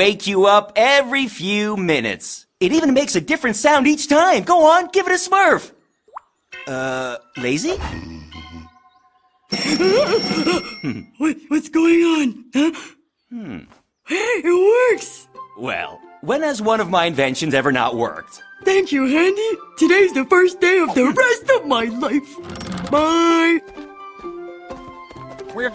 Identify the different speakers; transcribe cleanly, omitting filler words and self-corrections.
Speaker 1: wake you up every few minutes. It even makes a different sound each time. Go on, give it a smurf. Lazy?
Speaker 2: What's going on? Huh? Hey, it works!
Speaker 1: Well, when has one of my inventions ever not worked?
Speaker 2: Thank you, Handy. Today's the first day of the rest of my life. Bye!